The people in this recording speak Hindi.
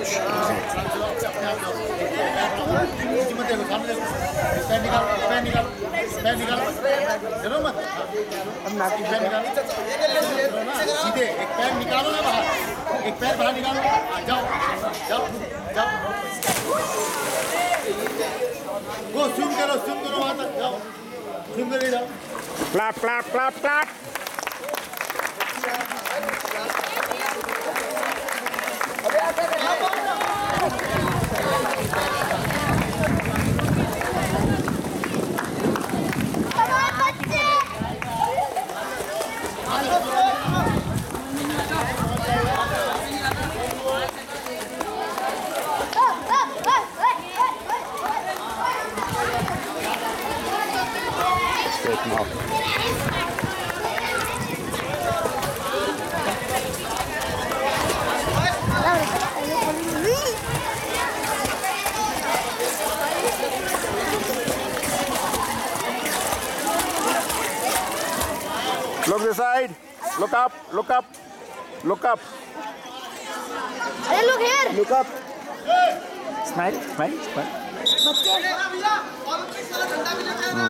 सीधे एक पैर निकालो ना बाहर, एक पैर बाहर निकालो। जाओ जाओ जाओ, वो स्विम करो वहां तक जाओ, स्विम करके जाओ। Clap clap clap clap. Look this side. Look up. Look up. Look up. Hey, look here. Look up. Smile. Smile. Smile.